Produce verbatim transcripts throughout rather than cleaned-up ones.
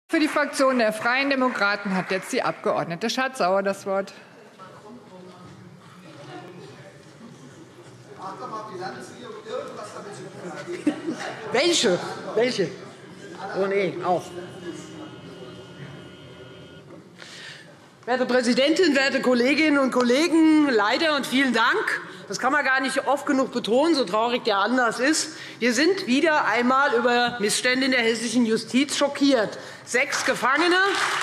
Für die Fraktion der Freien Demokraten hat jetzt die Abgeordnete Schardt-Sauer das Wort. Welche? Welche? Oh nee, auch. Werte Präsidentin, werte Kolleginnen und Kollegen, leider und vielen Dank. Das kann man gar nicht oft genug betonen, so traurig der Anlass ist. Wir sind wieder einmal über Missstände in der hessischen Justiz schockiert. Sechs Gefangene,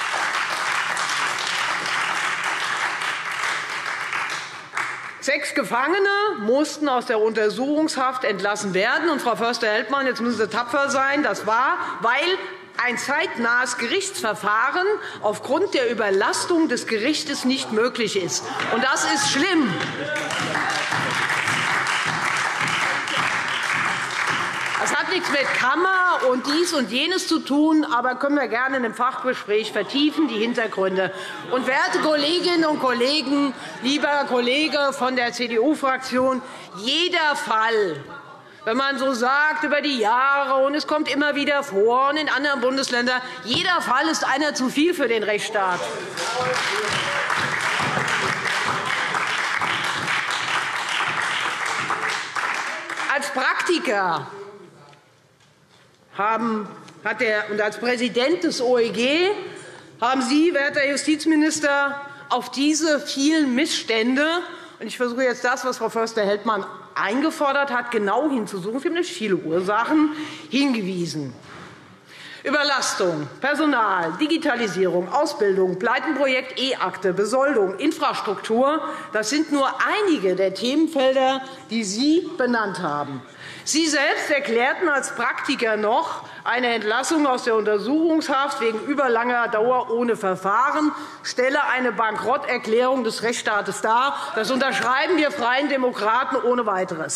Sechs Gefangene mussten aus der Untersuchungshaft entlassen werden. Und, Frau Förster-Heldmann, jetzt müssen Sie tapfer sein, das war, weil ein zeitnahes Gerichtsverfahren aufgrund der Überlastung des Gerichts nicht möglich ist. Und das ist schlimm. Das hat nichts mit Kammer und dies und jenes zu tun, aber können wir gerne in einem Fachgespräch vertiefen, die Hintergründe. Und, werte Kolleginnen und Kollegen, lieber Kollege von der C D U-Fraktion, jeder Fall, wenn man so sagt über die Jahre, und es kommt immer wieder vor, und in anderen Bundesländern, jeder Fall ist einer zu viel für den Rechtsstaat. Als Praktiker haben, hat der, und als Präsident des O E G haben Sie, werter Herr Justizminister, auf diese vielen Missstände, und ich versuche jetzt das, was Frau Förster-Heldmann eingefordert hat, genau hinzusuchen, für nämlich viele Ursachen hingewiesen. Überlastung, Personal, Digitalisierung, Ausbildung, Pleitenprojekt E-Akte, Besoldung, Infrastruktur – das sind nur einige der Themenfelder, die Sie benannt haben. Sie selbst erklärten als Praktiker noch, eine Entlassung aus der Untersuchungshaft wegen überlanger Dauer ohne Verfahren stelle eine Bankrotterklärung des Rechtsstaates dar. Das unterschreiben wir Freien Demokraten ohne Weiteres.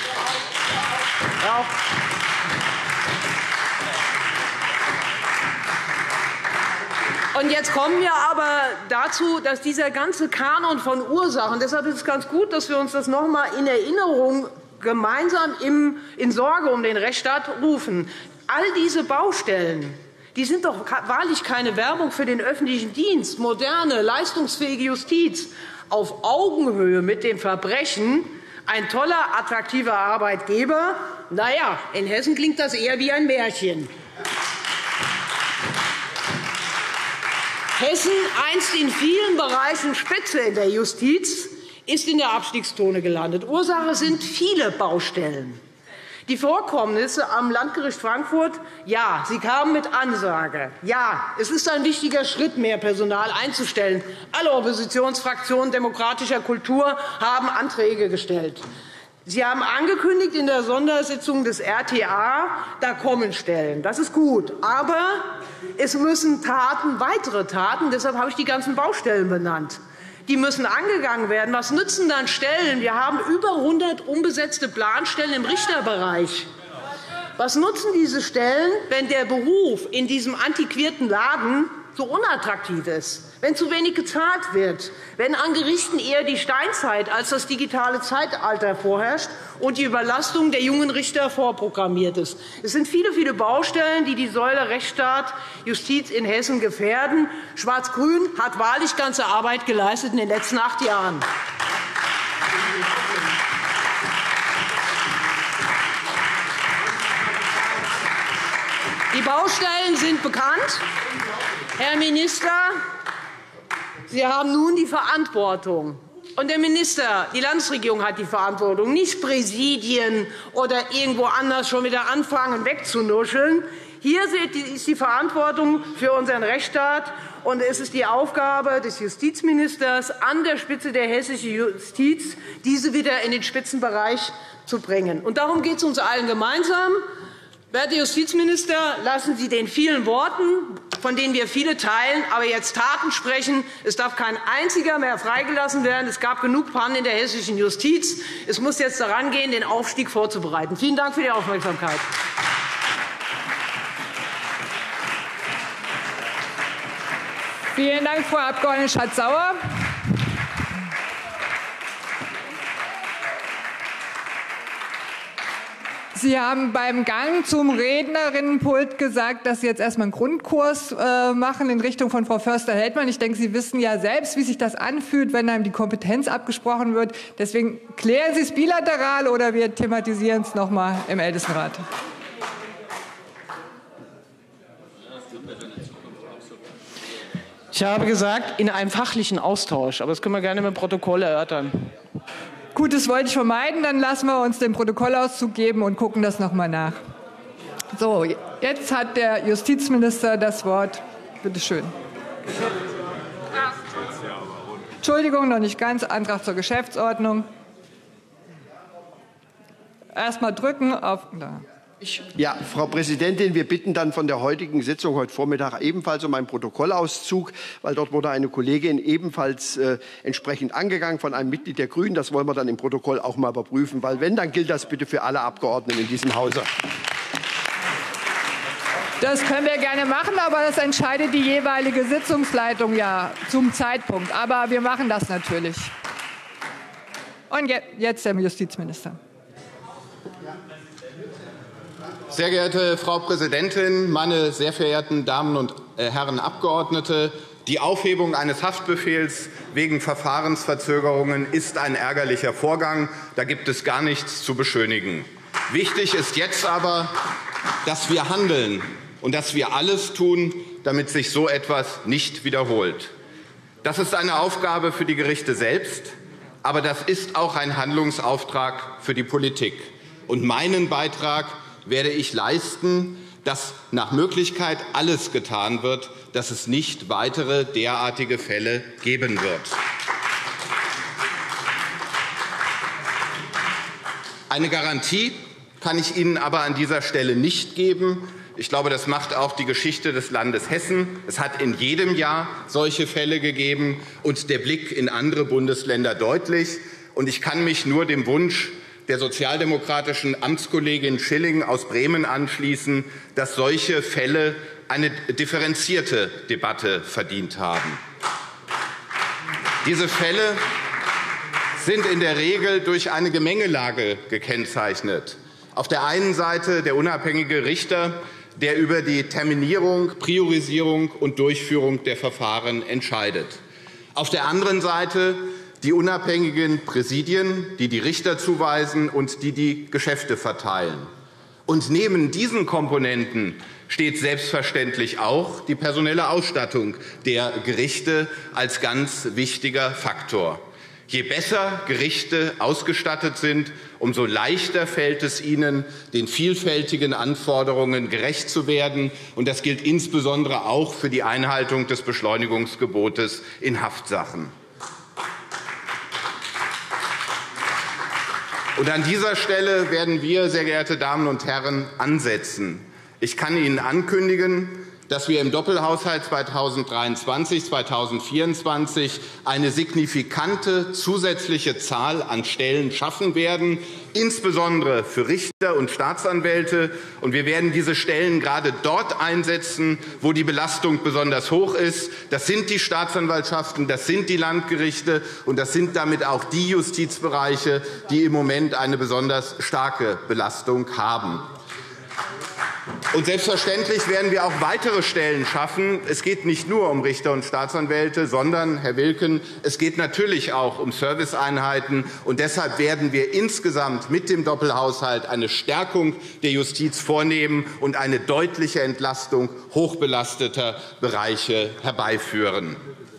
Ja. Und jetzt kommen wir aber dazu, dass dieser ganze Kanon von Ursachen – deshalb ist es ganz gut, dass wir uns das noch einmal in Erinnerung gemeinsam in Sorge um den Rechtsstaat rufen. All diese Baustellen, die sind doch wahrlich keine Werbung für den öffentlichen Dienst. Moderne, leistungsfähige Justiz auf Augenhöhe mit dem Verbrechen, ein toller, attraktiver Arbeitgeber. Na ja, in Hessen klingt das eher wie ein Märchen. Hessen, einst in vielen Bereichen Spitze in der Justiz, ist in der Abstiegszone gelandet. Ursache sind viele Baustellen. Die Vorkommnisse am Landgericht Frankfurt, ja, sie kamen mit Ansage. Ja, es ist ein wichtiger Schritt, mehr Personal einzustellen. Alle Oppositionsfraktionen demokratischer Kultur haben Anträge gestellt. Sie haben angekündigt in der Sondersitzung des R T A, da kommen Stellen. Das ist gut. Aber es müssen Taten, weitere Taten, deshalb habe ich die ganzen Baustellen benannt. Die müssen angegangen werden. Was nützen dann Stellen? Wir haben über hundert unbesetzte Planstellen im Richterbereich. Was nutzen diese Stellen, wenn der Beruf in diesem antiquierten Laden so unattraktiv ist, wenn zu wenig gezahlt wird, wenn an Gerichten eher die Steinzeit als das digitale Zeitalter vorherrscht und die Überlastung der jungen Richter vorprogrammiert ist? Es sind viele, viele Baustellen, die die Säule Rechtsstaat, Justiz in Hessen gefährden. Schwarz-Grün hat wahrlich ganze Arbeit geleistet in den letzten acht Jahren. Die Baustellen sind bekannt. Herr Minister, Sie haben nun die Verantwortung. Und der Minister, die Landesregierung hat die Verantwortung, nicht Präsidien oder irgendwo anders schon wieder anfangen, wegzunuscheln. Hier ist die Verantwortung für unseren Rechtsstaat, und es ist die Aufgabe des Justizministers an der Spitze der hessischen Justiz, diese wieder in den Spitzenbereich zu bringen. Und darum geht es uns allen gemeinsam. Werter Justizminister, lassen Sie den vielen Worten, von denen wir viele teilen, aber jetzt Taten sprechen. Es darf kein einziger mehr freigelassen werden. Es gab genug Pannen in der hessischen Justiz. Es muss jetzt daran gehen, den Aufstieg vorzubereiten. Vielen Dank für die Aufmerksamkeit. Vielen Dank, Frau Abg. Schardt-Sauer. Sie haben beim Gang zum Rednerinnenpult gesagt, dass Sie jetzt erstmal einen Grundkurs äh, machen in Richtung von Frau Förster-Heldmann. Ich denke, Sie wissen ja selbst, wie sich das anfühlt, wenn einem die Kompetenz abgesprochen wird. Deswegen klären Sie es bilateral oder wir thematisieren es noch mal im Ältestenrat. Ich habe gesagt, in einem fachlichen Austausch. Aber das können wir gerne mit dem Protokoll erörtern. Gut, das wollte ich vermeiden. Dann lassen wir uns den Protokollauszug geben und gucken das noch mal nach. So, jetzt hat der Justizminister das Wort. Bitte schön. Entschuldigung, noch nicht ganz. Antrag zur Geschäftsordnung. Erst mal drücken auf. Da. Ja, Frau Präsidentin, wir bitten dann von der heutigen Sitzung heute Vormittag ebenfalls um einen Protokollauszug, weil dort wurde eine Kollegin ebenfalls äh, entsprechend angegangen von einem Mitglied der Grünen. Das wollen wir dann im Protokoll auch mal überprüfen, weil wenn, dann gilt das bitte für alle Abgeordneten in diesem Hause. Das können wir gerne machen, aber das entscheidet die jeweilige Sitzungsleitung ja zum Zeitpunkt. Aber wir machen das natürlich. Und jetzt der Justizminister. Sehr geehrte Frau Präsidentin, meine sehr verehrten Damen und Herren Abgeordnete! Die Aufhebung eines Haftbefehls wegen Verfahrensverzögerungen ist ein ärgerlicher Vorgang. Da gibt es gar nichts zu beschönigen. Wichtig ist jetzt aber, dass wir handeln und dass wir alles tun, damit sich so etwas nicht wiederholt. Das ist eine Aufgabe für die Gerichte selbst, aber das ist auch ein Handlungsauftrag für die Politik. Und meinen Beitrag werde ich leisten, dass nach Möglichkeit alles getan wird, dass es nicht weitere derartige Fälle geben wird. Eine Garantie kann ich Ihnen aber an dieser Stelle nicht geben. Ich glaube, das macht auch die Geschichte des Landes Hessen. Es hat in jedem Jahr solche Fälle gegeben und der Blick in andere Bundesländer deutlich. Und ich kann mich nur dem Wunsch der sozialdemokratischen Amtskollegin Schilling aus Bremen anschließen, dass solche Fälle eine differenzierte Debatte verdient haben. Diese Fälle sind in der Regel durch eine Gemengelage gekennzeichnet. Auf der einen Seite der unabhängige Richter, der über die Terminierung, Priorisierung und Durchführung der Verfahren entscheidet. Auf der anderen Seite die unabhängigen Präsidien, die die Richter zuweisen und die die Geschäfte verteilen. Und neben diesen Komponenten steht selbstverständlich auch die personelle Ausstattung der Gerichte als ganz wichtiger Faktor. Je besser Gerichte ausgestattet sind, umso leichter fällt es ihnen, den vielfältigen Anforderungen gerecht zu werden. Und das gilt insbesondere auch für die Einhaltung des Beschleunigungsgebotes in Haftsachen. Und an dieser Stelle werden wir, sehr geehrte Damen und Herren, ansetzen. Ich kann Ihnen ankündigen, dass wir im Doppelhaushalt zweitausenddreiundzwanzig zweitausendvierundzwanzig eine signifikante zusätzliche Zahl an Stellen schaffen werden, insbesondere für Richter und Staatsanwälte. Und wir werden diese Stellen gerade dort einsetzen, wo die Belastung besonders hoch ist. Das sind die Staatsanwaltschaften, das sind die Landgerichte und das sind damit auch die Justizbereiche, die im Moment eine besonders starke Belastung haben. Und selbstverständlich werden wir auch weitere Stellen schaffen. Es geht nicht nur um Richter und Staatsanwälte, sondern, Herr Wilken, es geht natürlich auch um Serviceeinheiten. Und deshalb werden wir insgesamt mit dem Doppelhaushalt eine Stärkung der Justiz vornehmen und eine deutliche Entlastung hochbelasteter Bereiche herbeiführen.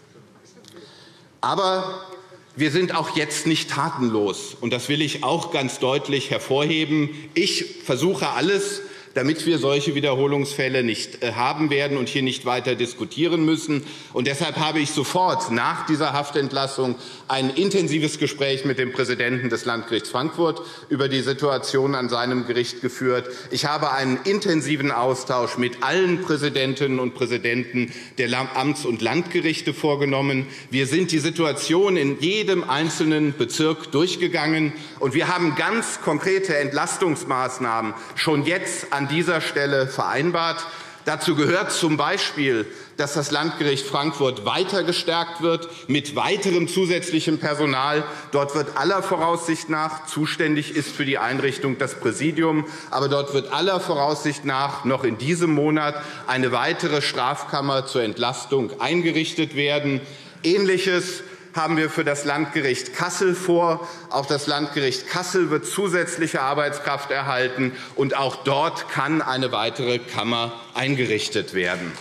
Aber wir sind auch jetzt nicht tatenlos. Und das will ich auch ganz deutlich hervorheben. Ich versuche alles, damit wir solche Wiederholungsfälle nicht haben werden und hier nicht weiter diskutieren müssen. Und deshalb habe ich sofort nach dieser Haftentlassung ein intensives Gespräch mit dem Präsidenten des Landgerichts Frankfurt über die Situation an seinem Gericht geführt. Ich habe einen intensiven Austausch mit allen Präsidentinnen und Präsidenten der Amts- und Landgerichte vorgenommen. Wir sind die Situation in jedem einzelnen Bezirk durchgegangen, und wir haben ganz konkrete Entlastungsmaßnahmen schon jetzt an dieser Stelle vereinbart. Dazu gehört zum Beispiel, dass das Landgericht Frankfurt weiter gestärkt wird mit weiterem zusätzlichem Personal. Dort wird aller Voraussicht nach, zuständig ist für die Einrichtung das Präsidium, aber dort wird aller Voraussicht nach noch in diesem Monat eine weitere Strafkammer zur Entlastung eingerichtet werden. Ähnliches haben wir für das Landgericht Kassel vor. Auch das Landgericht Kassel wird zusätzliche Arbeitskraft erhalten, und auch dort kann eine weitere Kammer eingerichtet werden.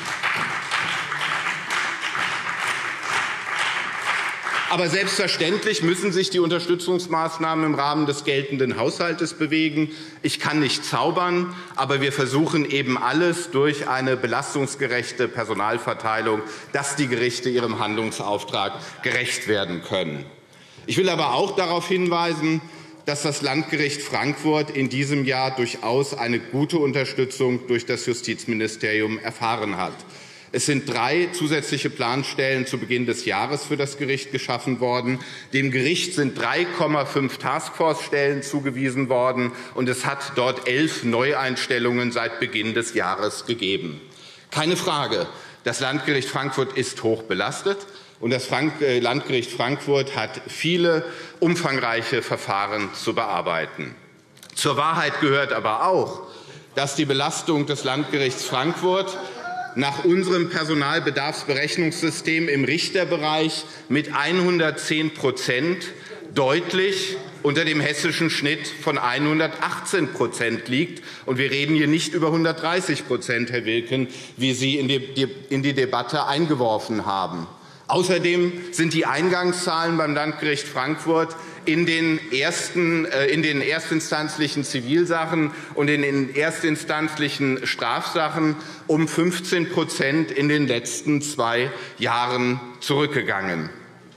Aber selbstverständlich müssen sich die Unterstützungsmaßnahmen im Rahmen des geltenden Haushaltes bewegen. Ich kann nicht zaubern, aber wir versuchen eben alles durch eine belastungsgerechte Personalverteilung, dass die Gerichte ihrem Handlungsauftrag gerecht werden können. Ich will aber auch darauf hinweisen, dass das Landgericht Frankfurt in diesem Jahr durchaus eine gute Unterstützung durch das Justizministerium erfahren hat. Es sind drei zusätzliche Planstellen zu Beginn des Jahres für das Gericht geschaffen worden. Dem Gericht sind drei Komma fünf Taskforce-Stellen zugewiesen worden, und es hat dort elf Neueinstellungen seit Beginn des Jahres gegeben. Keine Frage, das Landgericht Frankfurt ist hoch belastet, und das Landgericht Frankfurt hat viele umfangreiche Verfahren zu bearbeiten. Zur Wahrheit gehört aber auch, dass die Belastung des Landgerichts Frankfurt nach unserem Personalbedarfsberechnungssystem im Richterbereich mit hundertzehn Prozent deutlich unter dem hessischen Schnitt von hundertachtzehn Prozent liegt. Und wir reden hier nicht über hundertdreißig Prozent, Herr Wilken, wie Sie in die, in die Debatte eingeworfen haben. Außerdem sind die Eingangszahlen beim Landgericht Frankfurt in den, ersten, äh, in den erstinstanzlichen Zivilsachen und in den erstinstanzlichen Strafsachen um fünfzehn Prozent in den letzten zwei Jahren zurückgegangen.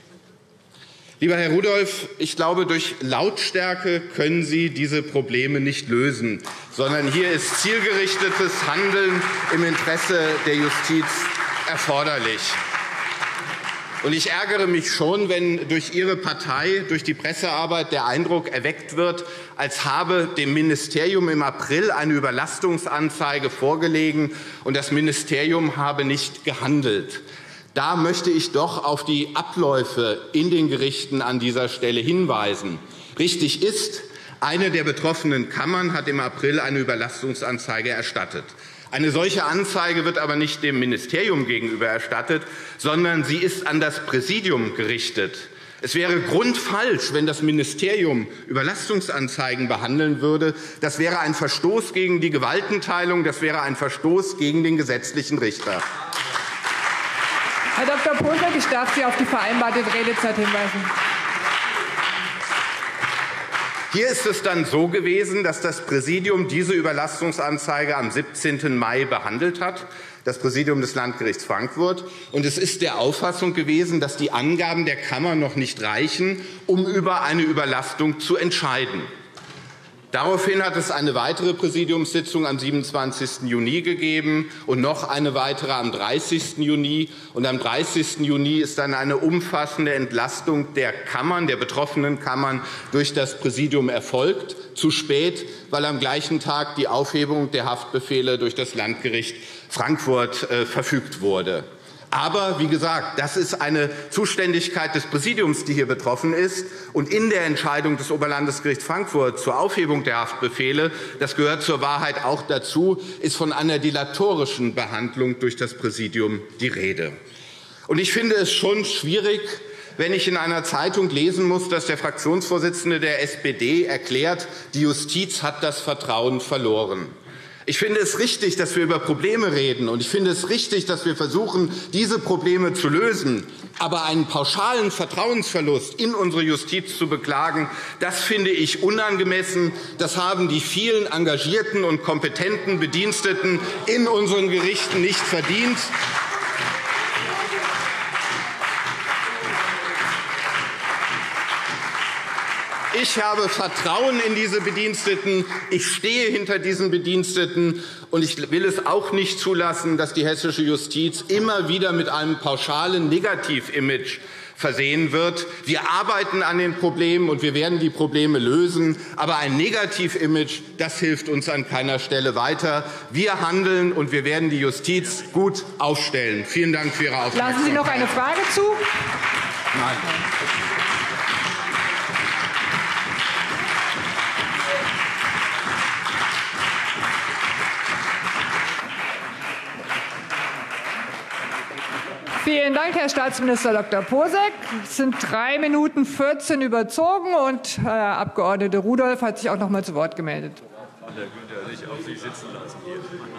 Lieber Herr Rudolph, ich glaube, durch Lautstärke können Sie diese Probleme nicht lösen, sondern hier ist zielgerichtetes Handeln im Interesse der Justiz erforderlich. Und ich ärgere mich schon, wenn durch Ihre Partei, durch die Pressearbeit der Eindruck erweckt wird, als habe dem Ministerium im April eine Überlastungsanzeige vorgelegen und das Ministerium habe nicht gehandelt. Da möchte ich doch auf die Abläufe in den Gerichten an dieser Stelle hinweisen. Richtig ist, eine der betroffenen Kammern hat im April eine Überlastungsanzeige erstattet. Eine solche Anzeige wird aber nicht dem Ministerium gegenüber erstattet, sondern sie ist an das Präsidium gerichtet. Es wäre grundfalsch, wenn das Ministerium Überlastungsanzeigen behandeln würde. Das wäre ein Verstoß gegen die Gewaltenteilung, das wäre ein Verstoß gegen den gesetzlichen Richter. Herr Doktor Pohlbeck, ich darf Sie auf die vereinbarte Redezeit hinweisen. Hier ist es dann so gewesen, dass das Präsidium diese Überlastungsanzeige am siebzehnten Mai behandelt hat, das Präsidium des Landgerichts Frankfurt. Und es ist der Auffassung gewesen, dass die Angaben der Kammer noch nicht reichen, um über eine Überlastung zu entscheiden. Daraufhin hat es eine weitere Präsidiumssitzung am siebenundzwanzigsten Juni gegeben und noch eine weitere am dreißigsten Juni. Und am dreißigsten Juni ist dann eine umfassende Entlastung der Kammern, der betroffenen Kammern, durch das Präsidium erfolgt. Zu spät, weil am gleichen Tag die Aufhebung der Haftbefehle durch das Landgericht Frankfurt äh, verfügt wurde. Aber wie gesagt, das ist eine Zuständigkeit des Präsidiums, die hier betroffen ist. Und in der Entscheidung des Oberlandesgerichts Frankfurt zur Aufhebung der Haftbefehle, das gehört zur Wahrheit auch dazu, ist von einer dilatorischen Behandlung durch das Präsidium die Rede. Und ich finde es schon schwierig, wenn ich in einer Zeitung lesen muss, dass der Fraktionsvorsitzende der S P D erklärt, die Justiz hat das Vertrauen verloren. Ich finde es richtig, dass wir über Probleme reden, und ich finde es richtig, dass wir versuchen, diese Probleme zu lösen. Aber einen pauschalen Vertrauensverlust in unsere Justiz zu beklagen, das finde ich unangemessen. Das haben die vielen engagierten und kompetenten Bediensteten in unseren Gerichten nicht verdient. Ich habe Vertrauen in diese Bediensteten. Ich stehe hinter diesen Bediensteten. Und ich will es auch nicht zulassen, dass die hessische Justiz immer wieder mit einem pauschalen Negativimage versehen wird. Wir arbeiten an den Problemen, und wir werden die Probleme lösen. Aber ein Negativ-Image, das hilft uns an keiner Stelle weiter. Wir handeln, und wir werden die Justiz gut aufstellen. Vielen Dank für Ihre Aufmerksamkeit. Lassen Sie noch eine Frage zu? Nein. Vielen Dank, Herr Staatsminister Doktor Posek. Es sind drei Minuten vierzehn überzogen, und Herr Abgeordneter Rudolph hat sich auch noch mal zu Wort gemeldet. Kann der Günther sich auf sich sitzen lassen hier.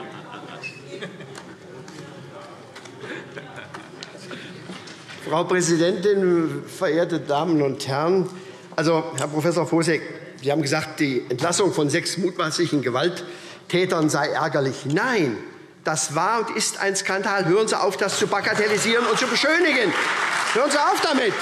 Frau Präsidentin, verehrte Damen und Herren! Also, Herr Professor Posek, Sie haben gesagt, die Entlassung von sechs mutmaßlichen Gewalttätern sei ärgerlich. Nein, das war und ist ein Skandal. Hören Sie auf, das zu bagatellisieren und zu beschönigen. Hören Sie auf damit.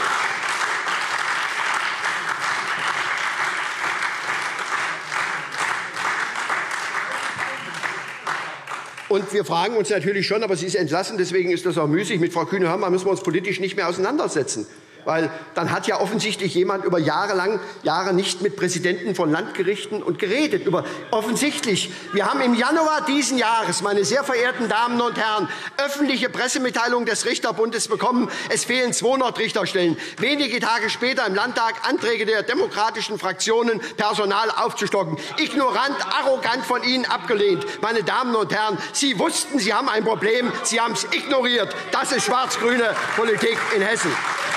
Und wir fragen uns natürlich schon, aber sie ist entlassen, deswegen ist das auch müßig. Mit Frau Kühne-Hörmann müssen wir uns politisch nicht mehr auseinandersetzen. Weil dann hat ja offensichtlich jemand über Jahre lang Jahre nicht mit Präsidenten von Landgerichten und geredet. Über offensichtlich. Wir haben im Januar diesen Jahres, meine sehr verehrten Damen und Herren, öffentliche Pressemitteilungen des Richterbundes bekommen. Es fehlen zweihundert Richterstellen. Wenige Tage später im Landtag Anträge der demokratischen Fraktionen, Personal aufzustocken. Ignorant, arrogant von Ihnen abgelehnt. Meine Damen und Herren, Sie wussten, Sie haben ein Problem. Sie haben es ignoriert. Das ist schwarz-grüne Politik in Hessen.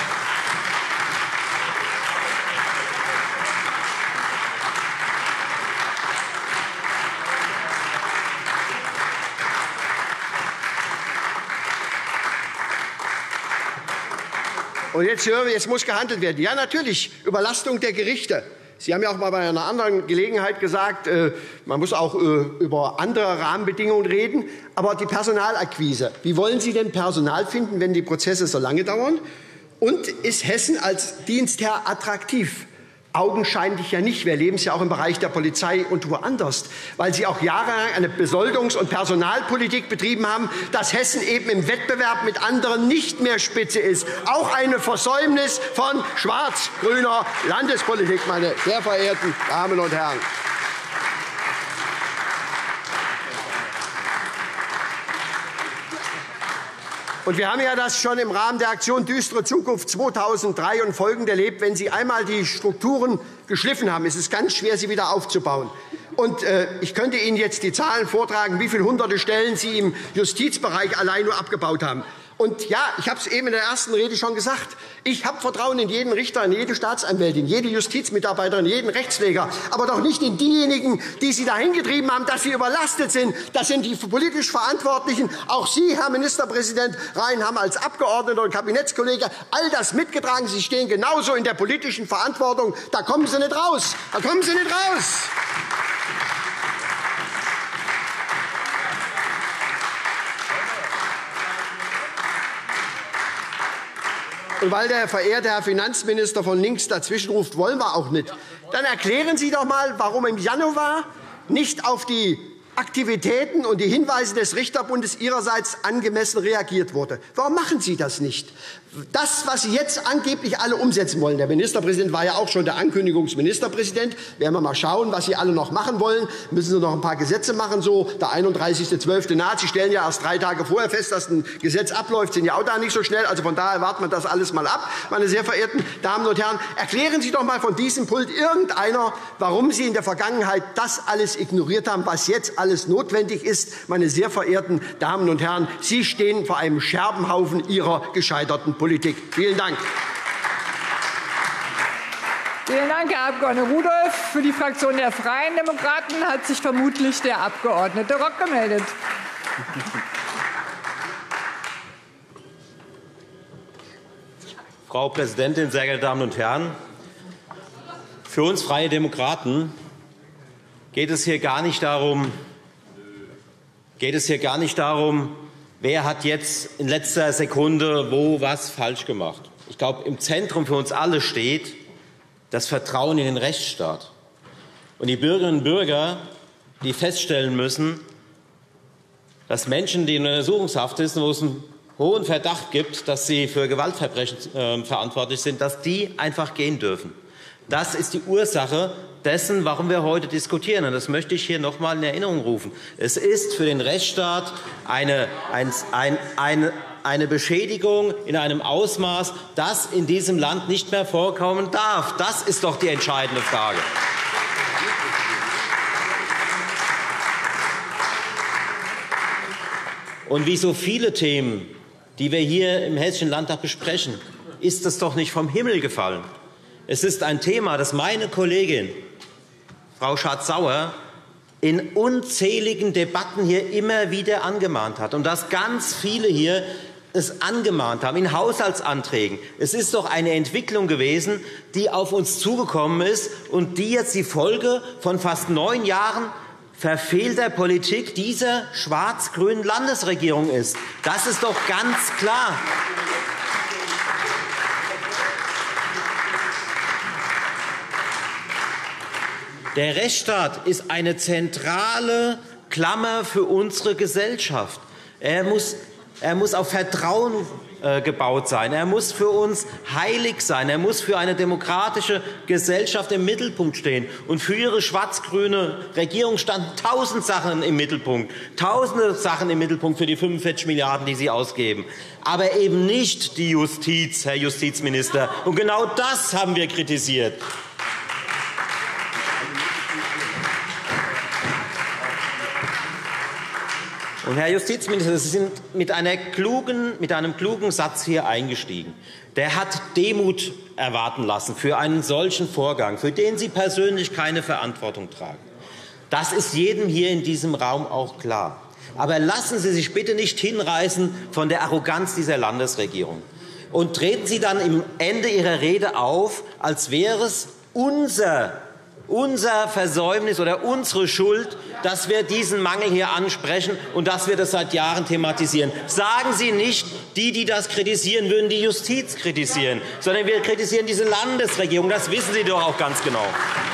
Und jetzt hören wir, jetzt muss gehandelt werden. Ja, natürlich, Überlastung der Gerichte. Sie haben ja auch mal bei einer anderen Gelegenheit gesagt, man muss auch über andere Rahmenbedingungen reden. Aber die Personalakquise, wie wollen Sie denn Personal finden, wenn die Prozesse so lange dauern? Und ist Hessen als Dienstherr attraktiv? Augenscheinlich ja nicht. Wir erleben es ja auch im Bereich der Polizei und woanders, weil Sie auch jahrelang eine Besoldungs- und Personalpolitik betrieben haben, dass Hessen eben im Wettbewerb mit anderen nicht mehr Spitze ist. Auch eine Versäumnis von schwarz-grüner Landespolitik, meine sehr verehrten Damen und Herren. Und wir haben ja das schon im Rahmen der Aktion Düstere Zukunft zweitausenddrei und folgende erlebt. Wenn Sie einmal die Strukturen geschliffen haben, ist es ganz schwer, sie wieder aufzubauen. Und äh, ich könnte Ihnen jetzt die Zahlen vortragen, wie viele hunderte Stellen Sie im Justizbereich allein nur abgebaut haben. Und ja, ich habe es eben in der ersten Rede schon gesagt, ich habe Vertrauen in jeden Richter, in jede Staatsanwältin, jede Justizmitarbeiterin, jeden Rechtspfleger, aber doch nicht in diejenigen, die Sie dahin getrieben haben, dass sie überlastet sind. Das sind die politisch Verantwortlichen. Auch Sie, Herr Ministerpräsident Rhein, haben als Abgeordneter und Kabinettskollege all das mitgetragen. Sie stehen genauso in der politischen Verantwortung. Da kommen Sie nicht raus. Da kommen Sie nicht raus. Und weil der verehrte Herr Finanzminister von links dazwischenruft, wollen wir auch nicht. Dann erklären Sie doch mal, warum im Januar nicht auf die Aktivitäten und die Hinweise des Richterbundes Ihrerseits angemessen reagiert wurde. Warum machen Sie das nicht? Das, was Sie jetzt angeblich alle umsetzen wollen, der Ministerpräsident war ja auch schon der Ankündigungsministerpräsident, werden wir mal schauen, was Sie alle noch machen wollen. Müssen Sie noch ein paar Gesetze machen, so der einunddreißigste zwölfte naht. Sie stellen ja erst drei Tage vorher fest, dass ein Gesetz abläuft, sind ja auch da nicht so schnell. Also von daher warten wir das alles mal ab. Meine sehr verehrten Damen und Herren, erklären Sie doch mal von diesem Pult irgendeiner, warum Sie in der Vergangenheit das alles ignoriert haben, was jetzt alles notwendig ist. Meine sehr verehrten Damen und Herren, Sie stehen vor einem Scherbenhaufen Ihrer gescheiterten Politik. Vielen Dank. Vielen Dank, Herr Abgeordneter Rudolph. Für die Fraktion der Freien Demokraten hat sich vermutlich der Abgeordnete Rock gemeldet. Frau Präsidentin, sehr geehrte Damen und Herren! Für uns Freie Demokraten geht es hier gar nicht darum, geht es hier gar nicht darum, wer hat jetzt in letzter Sekunde wo was falsch gemacht. Ich glaube, im Zentrum für uns alle steht das Vertrauen in den Rechtsstaat. Und die Bürgerinnen und Bürger, die feststellen müssen, dass Menschen, die in Untersuchungshaft sind, wo es ein hohen Verdacht gibt, dass sie für Gewaltverbrechen äh, verantwortlich sind, dass die einfach gehen dürfen. Das ist die Ursache dessen, warum wir heute diskutieren. Und das möchte ich hier noch einmal in Erinnerung rufen. Es ist für den Rechtsstaat eine, ein, ein, eine, eine Beschädigung in einem Ausmaß, das in diesem Land nicht mehr vorkommen darf. Das ist doch die entscheidende Frage. Und wie so viele Themen, die wir hier im Hessischen Landtag besprechen, ist es doch nicht vom Himmel gefallen. Es ist ein Thema, das meine Kollegin, Frau Schardt-Sauer, in unzähligen Debatten hier immer wieder angemahnt hat und dass ganz viele hier es angemahnt haben, in Haushaltsanträgen. Es ist doch eine Entwicklung gewesen, die auf uns zugekommen ist und die jetzt die Folge von fast neun Jahren verfehlter Politik dieser schwarz-grünen Landesregierung ist. Das ist doch ganz klar. Der Rechtsstaat ist eine zentrale Klammer für unsere Gesellschaft. Er muss, er muss auf Vertrauen äh, gebaut sein. Er muss für uns heilig sein. Er muss für eine demokratische Gesellschaft im Mittelpunkt stehen. Und für Ihre schwarz-grüne Regierung standen tausend Sachen im Mittelpunkt, tausende Sachen im Mittelpunkt für die fünfundvierzig Milliarden, die Sie ausgeben. Aber eben nicht die Justiz, Herr Justizminister. Und genau das haben wir kritisiert. Und Herr Justizminister, Sie sind mit, einer klugen, mit einem klugen Satz hier eingestiegen. Der hat Demut erwarten lassen für einen solchen Vorgang, für den Sie persönlich keine Verantwortung tragen. Das ist jedem hier in diesem Raum auch klar. Aber lassen Sie sich bitte nicht hinreißen von der Arroganz dieser Landesregierung. Und treten Sie dann am Ende Ihrer Rede auf, als wäre es unser Unser Versäumnis oder unsere Schuld, dass wir diesen Mangel hier ansprechen und dass wir das seit Jahren thematisieren. Sagen Sie nicht, die, die das kritisieren, würden die Justiz kritisieren, sondern wir kritisieren diese Landesregierung. Das wissen Sie doch auch ganz genau.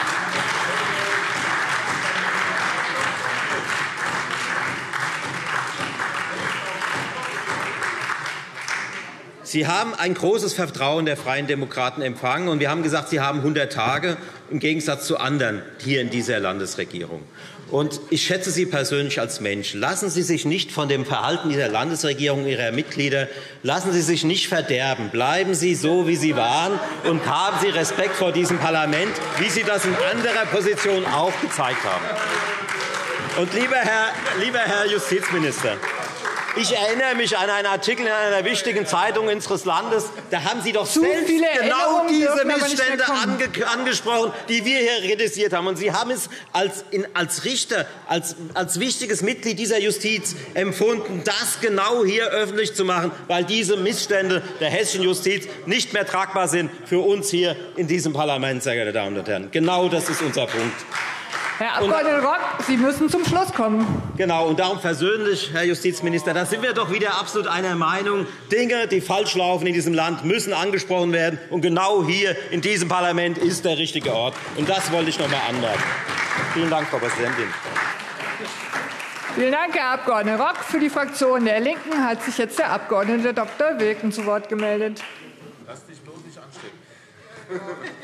Sie haben ein großes Vertrauen der Freien Demokraten empfangen, und wir haben gesagt, Sie haben hundert Tage im Gegensatz zu anderen hier in dieser Landesregierung. Und ich schätze Sie persönlich als Mensch. Lassen Sie sich nicht von dem Verhalten dieser Landesregierung, ihrer Mitglieder, lassen Sie sich nicht verderben. Bleiben Sie so, wie Sie waren, und haben Sie Respekt vor diesem Parlament, wie Sie das in anderer Position auch gezeigt haben. Und lieber Herr, lieber Herr Justizminister, ich erinnere mich an einen Artikel in einer wichtigen Zeitung unseres Landes. Da haben Sie doch Zu selbst viele genau diese dürfen aber nicht Missstände mehr kommen. ange angesprochen, die wir hier kritisiert haben. Und Sie haben es als, in, als Richter, als, als wichtiges Mitglied dieser Justiz empfunden, das genau hier öffentlich zu machen, weil diese Missstände der hessischen Justiz nicht mehr tragbar sind für uns hier in diesem Parlament, sehr geehrte Damen und Herren. Genau das ist unser Punkt. Herr Abgeordneter Rock, Sie müssen zum Schluss kommen. Genau, und darum persönlich, Herr Justizminister, da sind wir doch wieder absolut einer Meinung. Dinge, die falsch laufen in diesem Land, müssen angesprochen werden. Und genau hier in diesem Parlament ist der richtige Ort. Und das wollte ich noch einmal anmerken. Vielen Dank, Frau Präsidentin. Vielen Dank, Herr Abgeordneter Rock. Für die Fraktion der LINKEN hat sich jetzt der Abgeordnete Doktor Wilken zu Wort gemeldet. Lass dich bloß nicht anstecken.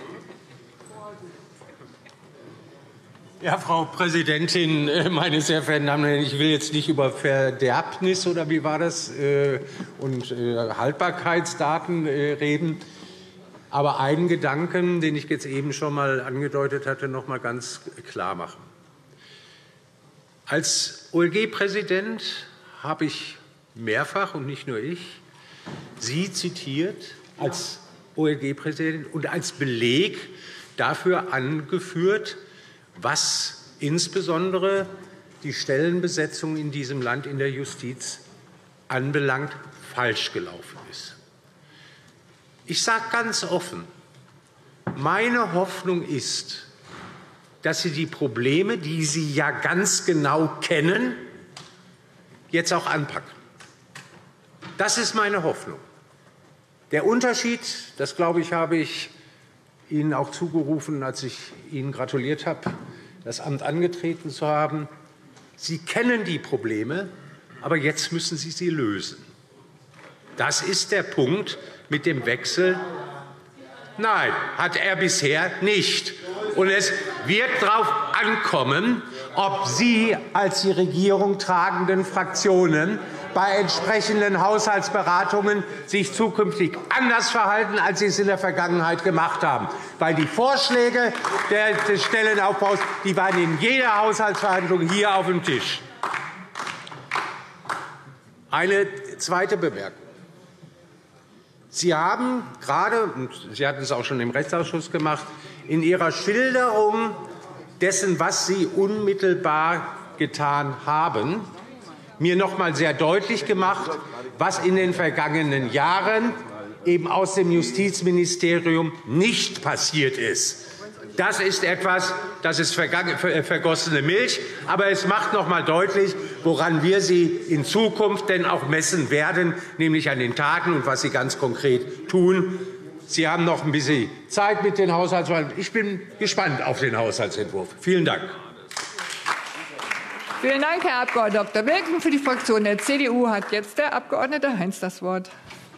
Ja, Frau Präsidentin, meine sehr verehrten Damen und Herren, ich will jetzt nicht über Verderbnis oder wie war das und Haltbarkeitsdaten reden, aber einen Gedanken, den ich jetzt eben schon mal angedeutet hatte, noch mal ganz klar machen. Als O L G-Präsident habe ich mehrfach und nicht nur ich Sie zitiert als O L G-Präsident und als Beleg dafür angeführt, was insbesondere die Stellenbesetzung in diesem Land in der Justiz anbelangt, falsch gelaufen ist. Ich sage ganz offen, meine Hoffnung ist, dass Sie die Probleme, die Sie ja ganz genau kennen, jetzt auch anpacken. Das ist meine Hoffnung. Der Unterschied, das glaube ich, habe ich Ihnen auch zugerufen, als ich Ihnen gratuliert habe, das Amt angetreten zu haben. Sie kennen die Probleme, aber jetzt müssen Sie sie lösen. Das ist der Punkt mit dem Wechsel. Nein, hat er bisher nicht. Und es wird darauf ankommen, ob Sie als die Regierung tragenden Fraktionen bei entsprechenden Haushaltsberatungen sich zukünftig anders verhalten, als Sie es in der Vergangenheit gemacht haben. Weil die Vorschläge des Stellenaufbaus, die waren in jeder Haushaltsverhandlung hier auf dem Tisch. Eine zweite Bemerkung. Sie haben gerade, und Sie hatten es auch schon im Rechtsausschuss gemacht, in Ihrer Schilderung dessen, was Sie unmittelbar getan haben, mir noch einmal sehr deutlich gemacht, was in den vergangenen Jahren eben aus dem Justizministerium nicht passiert ist. Das ist etwas, das ist vergossene Milch. Aber es macht noch einmal deutlich, woran wir Sie in Zukunft denn auch messen werden, nämlich an den Taten und was Sie ganz konkret tun. Sie haben noch ein bisschen Zeit mit den Haushaltsverhandlungen. Ich bin gespannt auf den Haushaltsentwurf. Vielen Dank. Vielen Dank, Herr Abg. Doktor Wilken. Für die Fraktion der C D U hat jetzt der Abg. Heinz das Wort.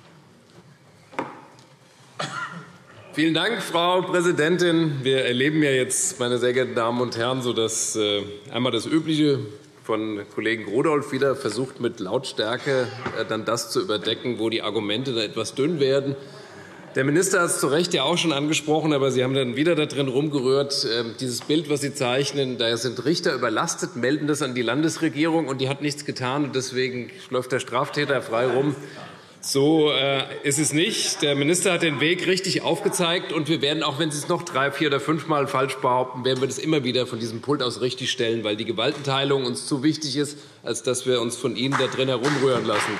Vielen Dank, Frau Präsidentin. Wir erleben ja jetzt, meine sehr geehrten Damen und Herren, so dass äh, einmal das Übliche von Kollegen Rudolph wieder versucht, mit Lautstärke äh, dann das zu überdecken, wo die Argumente dann etwas dünn werden. Der Minister hat es zu Recht ja auch schon angesprochen, aber Sie haben dann wieder da drin rumgerührt. Äh, dieses Bild, was Sie zeichnen, da sind Richter überlastet, melden das an die Landesregierung, und die hat nichts getan, und deswegen läuft der Straftäter frei rum. So äh, ist es nicht. Der Minister hat den Weg richtig aufgezeigt, und wir werden, auch wenn Sie es noch drei, vier oder fünf Mal falsch behaupten, werden wir das immer wieder von diesem Pult aus richtigstellen, weil die Gewaltenteilung uns zu wichtig ist, als dass wir uns von Ihnen da drin herumrühren lassen.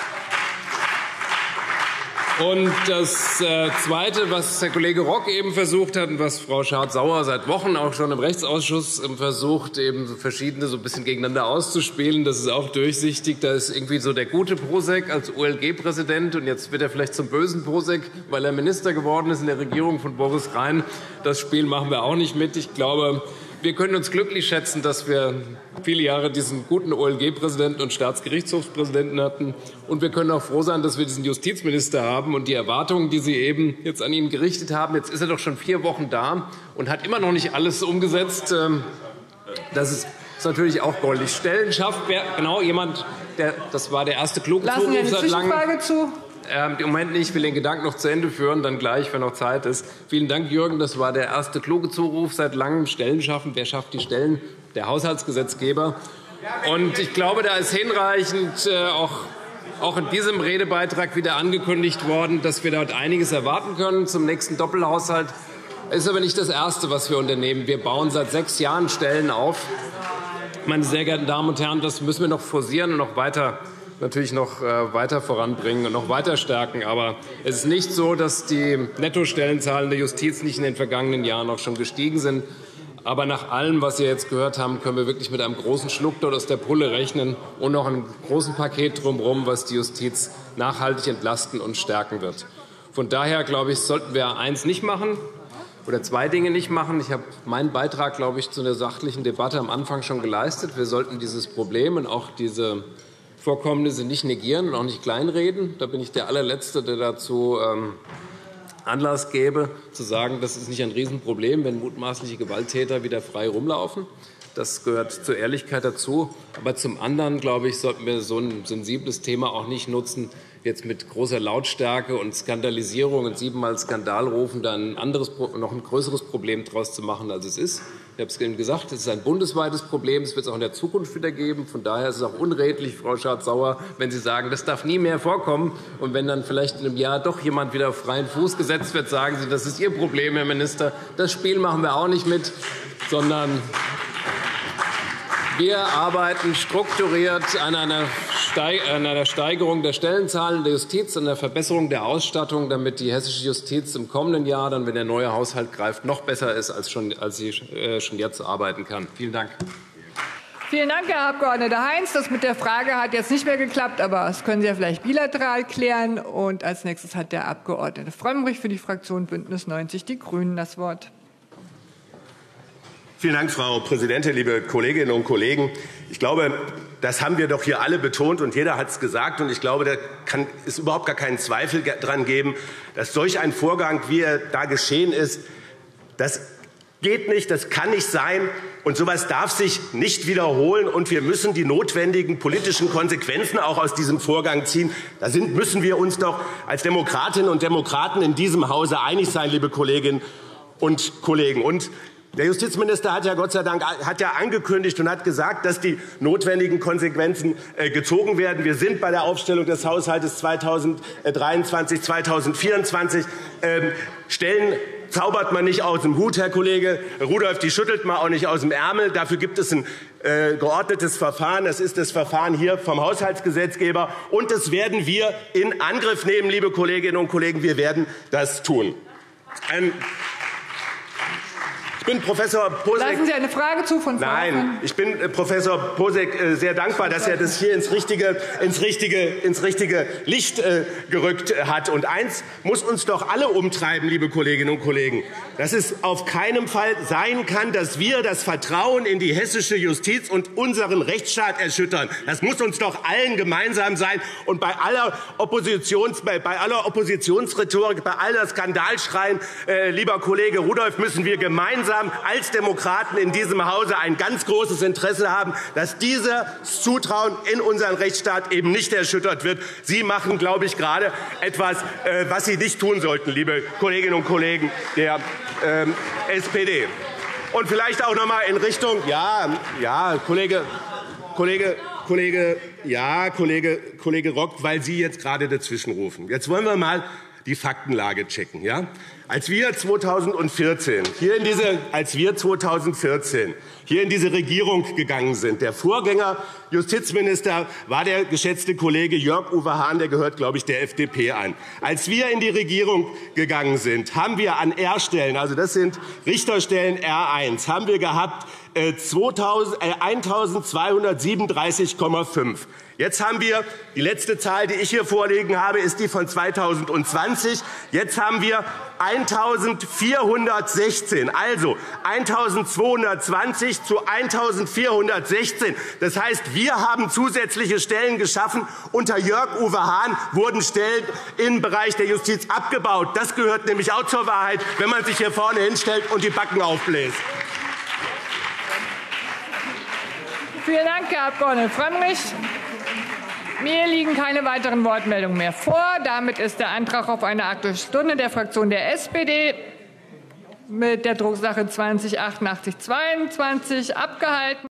Und das äh, Zweite, was der Kollege Rock eben versucht hat und was Frau Schardt-Sauer seit Wochen auch schon im Rechtsausschuss versucht, eben verschiedene so ein bisschen gegeneinander auszuspielen, das ist auch durchsichtig. Da ist irgendwie so der gute Prosek als O L G-Präsident, und jetzt wird er vielleicht zum bösen Prosek, weil er Minister geworden ist in der Regierung von Boris Rhein. Das Spiel machen wir auch nicht mit. Ich glaube, wir können uns glücklich schätzen, dass wir viele Jahre diesen guten O L G-Präsidenten und Staatsgerichtshofspräsidenten hatten. Und wir können auch froh sein, dass wir diesen Justizminister haben. Und die Erwartungen, die Sie eben jetzt an ihn gerichtet haben, jetzt ist er doch schon vier Wochen da und hat immer noch nicht alles umgesetzt. Das ist natürlich auch goldig. Stellen schafft genau jemand, der, das war der erste kluge Lassen Zuruf eine seit langem. Zwischenfrage zu. Ähm, Im Moment nicht. Ich will den Gedanken noch zu Ende führen, dann gleich, wenn noch Zeit ist. Vielen Dank, Jürgen. Das war der erste kluge Zuruf seit langem. Stellen schaffen. Wer schafft die Stellen? Der Haushaltsgesetzgeber. Und ich glaube, da ist hinreichend äh, auch, auch in diesem Redebeitrag wieder angekündigt worden, dass wir dort einiges erwarten können zum nächsten Doppelhaushalt. Es ist aber nicht das Erste, was wir unternehmen. Wir bauen seit sechs Jahren Stellen auf. Meine sehr geehrten Damen und Herren, das müssen wir noch forcieren und noch weiter natürlich noch weiter voranbringen und noch weiter stärken. Aber es ist nicht so, dass die Nettostellenzahlen der Justiz nicht in den vergangenen Jahren auch schon gestiegen sind. Aber nach allem, was Sie jetzt gehört haben, können wir wirklich mit einem großen Schluck dort aus der Pulle rechnen und noch einem großen Paket drumherum, was die Justiz nachhaltig entlasten und stärken wird. Von daher, glaube ich, sollten wir eins nicht machen oder zwei Dinge nicht machen. Ich habe meinen Beitrag, glaube ich, zu der sachlichen Debatte am Anfang schon geleistet. Wir sollten dieses Problem und auch diese Vorkommnisse nicht negieren und auch nicht kleinreden. Da bin ich der allerletzte, der dazu ähm, Anlass gäbe, zu sagen, das ist nicht ein Riesenproblem, wenn mutmaßliche Gewalttäter wieder frei rumlaufen. Das gehört zur Ehrlichkeit dazu. Aber zum anderen, glaube ich, sollten wir so ein sensibles Thema auch nicht nutzen, jetzt mit großer Lautstärke und Skandalisierung und siebenmal Skandal rufen, da ein anderes, noch ein größeres Problem daraus zu machen, als es ist. Ich habe es eben gesagt, es ist ein bundesweites Problem. Es wird es auch in der Zukunft wieder geben. Von daher ist es auch unredlich, Frau Schardt-Sauer, wenn Sie sagen, das darf nie mehr vorkommen. Und wenn dann vielleicht in einem Jahr doch jemand wieder auf freien Fuß gesetzt wird, sagen Sie, das ist Ihr Problem, Herr Minister. Das Spiel machen wir auch nicht mit, sondern wir arbeiten strukturiert an einer Steigerung der Stellenzahlen der Justiz, an der Verbesserung der Ausstattung, damit die hessische Justiz im kommenden Jahr, dann, wenn der neue Haushalt greift, noch besser ist, als, schon, als sie schon jetzt arbeiten kann. Vielen Dank. Vielen Dank, Herr Abg. Heinz. Das mit der Frage hat jetzt nicht mehr geklappt, aber das können Sie ja vielleicht bilateral klären. Und als nächstes hat der Abg. Frömmrich für die Fraktion Bündnis neunzig Die Grünen das Wort. Vielen Dank, Frau Präsidentin, liebe Kolleginnen und Kollegen. Ich glaube, das haben wir doch hier alle betont, und jeder hat es gesagt. Und ich glaube, da kann es überhaupt gar keinen Zweifel daran geben, dass solch ein Vorgang, wie er da geschehen ist, das geht nicht, das kann nicht sein. Und so etwas darf sich nicht wiederholen. Und wir müssen die notwendigen politischen Konsequenzen auch aus diesem Vorgang ziehen. Da sind, müssen wir uns doch als Demokratinnen und Demokraten in diesem Hause einig sein, liebe Kolleginnen und Kollegen. Und der Justizminister hat ja Gott sei Dank hat ja angekündigt und hat gesagt, dass die notwendigen Konsequenzen äh, gezogen werden. Wir sind bei der Aufstellung des Haushalts zweitausenddreiundzwanzig zweitausendvierundzwanzig. Ähm, Stellen zaubert man nicht aus dem Hut, Herr Kollege Rudolph, die schüttelt man auch nicht aus dem Ärmel. Dafür gibt es ein äh, geordnetes Verfahren. Das ist das Verfahren hier vom Haushaltsgesetzgeber. Und das werden wir in Angriff nehmen, liebe Kolleginnen und Kollegen. Wir werden das tun. Ähm, Ich bin Professor Posek. Lassen Sie eine Frage zu von Frau Nein, ich bin äh, Professor Posek äh, sehr dankbar, dass er das hier ins richtige, ins richtige, ins richtige Licht äh, gerückt hat. Und eins muss uns doch alle umtreiben, liebe Kolleginnen und Kollegen, dass es auf keinen Fall sein kann, dass wir das Vertrauen in die hessische Justiz und unseren Rechtsstaat erschüttern. Das muss uns doch allen gemeinsam sein. Und bei aller, Oppositions, bei, bei aller Oppositionsrhetorik, bei aller Skandalschreien, äh, lieber Kollege Rudolph, müssen wir gemeinsam als Demokraten in diesem Hause ein ganz großes Interesse haben, dass dieses Zutrauen in unseren Rechtsstaat eben nicht erschüttert wird. Sie machen, glaube ich, gerade etwas, äh, was Sie nicht tun sollten, liebe Kolleginnen und Kollegen der ähm, S P D. Und vielleicht auch noch mal in Richtung, ja, ja, Kollege, Kollege, Kollege, ja, Kollege, Kollege Rock, weil Sie jetzt gerade dazwischen rufen. Jetzt wollen wir mal die Faktenlage checken, ja? Als wir zweitausendvierzehn hier in diese, als wir zweitausendvierzehn hier in diese Regierung gegangen sind, der Vorgänger Justizminister war der geschätzte Kollege Jörg-Uwe Hahn, der gehört, glaube ich, der F D P an. Als wir in die Regierung gegangen sind, haben wir an R-Stellen, also das sind Richterstellen R eins, haben wir gehabt äh, eintausendzweihundertsiebenunddreißig Komma fünf. Jetzt haben wir, die letzte Zahl, die ich hier vorliegen habe, ist die von zweitausendzwanzig. Jetzt haben wir eintausendvierhundertsechzehn, also eintausendzweihundertzwanzig zu eintausendvierhundertsechzehn. Das heißt, wir haben zusätzliche Stellen geschaffen. Unter Jörg-Uwe Hahn wurden Stellen im Bereich der Justiz abgebaut. Das gehört nämlich auch zur Wahrheit, wenn man sich hier vorne hinstellt und die Backen aufbläst. Vielen Dank, Herr Abg. Frömmrich. Mir liegen keine weiteren Wortmeldungen mehr vor. Damit ist der Antrag auf eine Aktuelle Stunde der Fraktion der S P D mit der Drucksache zwanzig achtundachtzig zweiundzwanzig abgehalten.